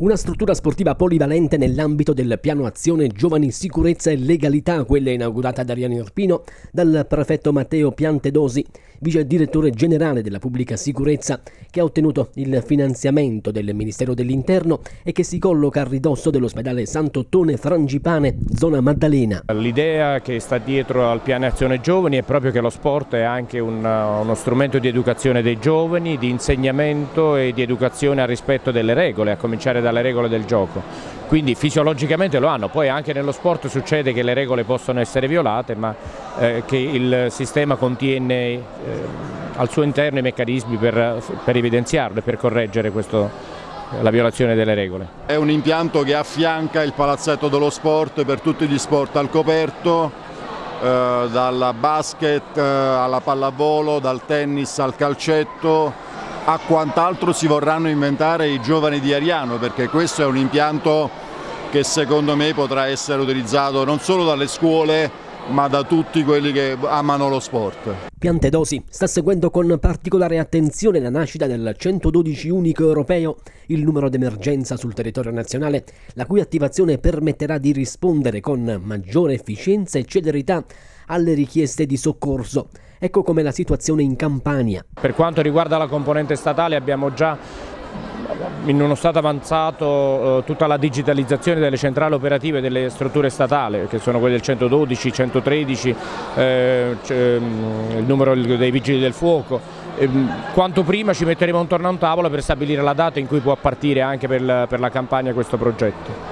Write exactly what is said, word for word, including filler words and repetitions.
Una struttura sportiva polivalente nell'ambito del piano azione Giovani, Sicurezza e Legalità, quella inaugurata da Ariano Irpino dal prefetto Matteo Piantedosi, vice direttore generale della pubblica sicurezza, che ha ottenuto il finanziamento del Ministero dell'Interno e che si colloca a ridosso dell'ospedale Sant'Ottone Frangipane, zona Maddalena. L'idea che sta dietro al piano azione giovani è proprio che lo sport è anche un, uno strumento di educazione dei giovani, di insegnamento e di educazione al rispetto delle regole, a cominciare dalle regole del gioco. Quindi fisiologicamente lo hanno, poi anche nello sport succede che le regole possono essere violate, ma eh, che il sistema contiene eh, al suo interno i meccanismi per, per evidenziarlo e per correggere questo, la violazione delle regole. È un impianto che affianca il palazzetto dello sport per tutti gli sport al coperto, eh, dal basket eh, alla pallavolo, dal tennis al calcetto, a quant'altro si vorranno inventare i giovani di Ariano, perché questo è un impianto che secondo me potrà essere utilizzato non solo dalle scuole ma da tutti quelli che amano lo sport. Piantedosi sta seguendo con particolare attenzione la nascita del centododici unico europeo, il numero d'emergenza sul territorio nazionale, la cui attivazione permetterà di rispondere con maggiore efficienza e celerità alle richieste di soccorso. Ecco com'è la situazione in Campania. Per quanto riguarda la componente statale abbiamo già in uno stato avanzato eh, tutta la digitalizzazione delle centrali operative delle strutture statali, che sono quelle del centododici, centotredici, eh, il numero dei vigili del fuoco. Eh, quanto prima ci metteremo intorno a un tavolo per stabilire la data in cui può partire anche per la, per la Campania questo progetto.